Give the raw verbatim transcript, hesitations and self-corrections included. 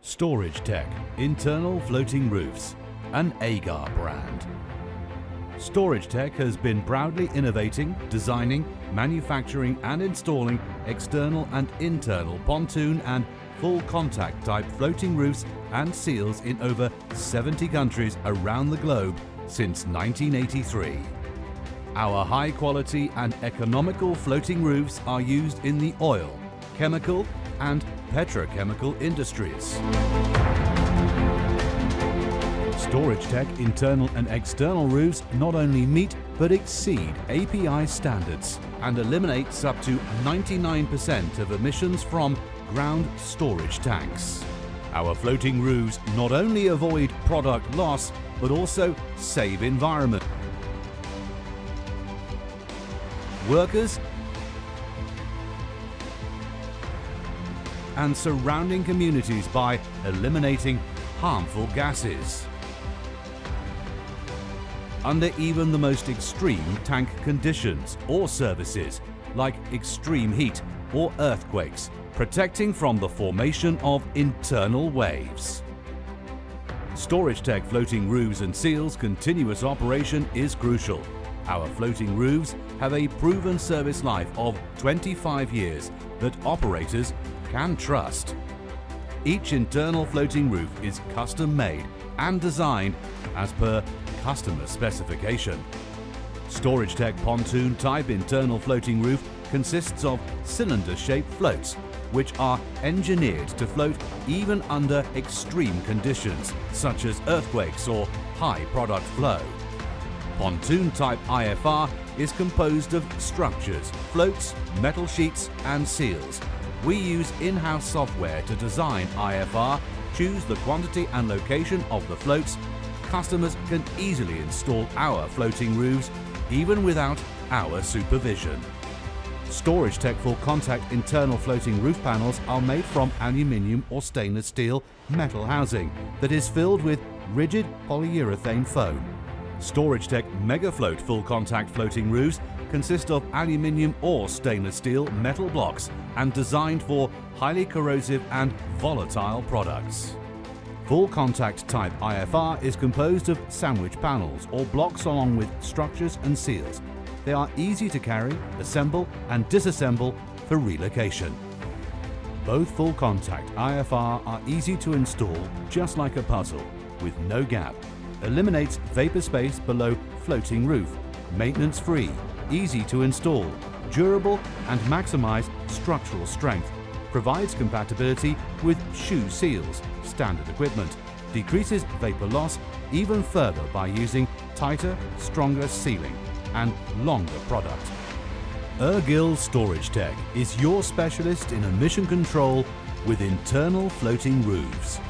Storagetech internal floating roofs, an Äager brand. Storagetech has been proudly innovating, designing, manufacturing and installing external and internal pontoon and full contact type floating roofs and seals in over seventy countries around the globe since nineteen eighty-three. Our high quality and economical floating roofs are used in the oil, chemical and petrochemical industries. Storagetech internal and external roofs not only meet but exceed A P I standards and eliminates up to ninety-nine percent of emissions from ground storage tanks. Our floating roofs not only avoid product loss but also save environment, workers and surrounding communities by eliminating harmful gases. Under even the most extreme tank conditions or services like extreme heat or earthquakes, protecting from the formation of internal waves. Storagetech floating roofs and seals continuous operation is crucial. Our floating roofs have a proven service life of twenty-five years that operators can trust. Each internal floating roof is custom made and designed as per customer specification. Storagetech pontoon type internal floating roof consists of cylinder-shaped floats which are engineered to float even under extreme conditions such as earthquakes or high product flow. Pontoon type I F R is composed of structures, floats, metal sheets and seals. We use in-house software to design I F R, choose the quantity and location of the floats. Customers can easily install our floating roofs even without our supervision. Storagetech full contact internal floating roof panels are made from aluminium or stainless steel metal housing that is filled with rigid polyurethane foam. Storagetech MegaFloat full contact floating roofs consist of aluminium or stainless steel metal blocks and designed for highly corrosive and volatile products. Full contact type I F R is composed of sandwich panels or blocks along with structures and seals. They are easy to carry, assemble and disassemble for relocation. Both full contact I F R are easy to install just like a puzzle with no gap. Eliminates vapor space below floating roof, maintenance free, easy to install, durable and maximize structural strength, provides compatibility with shoe seals, standard equipment, decreases vapor loss even further by using tighter, stronger sealing and longer product. Äager Storagetech is your specialist in emission control with internal floating roofs.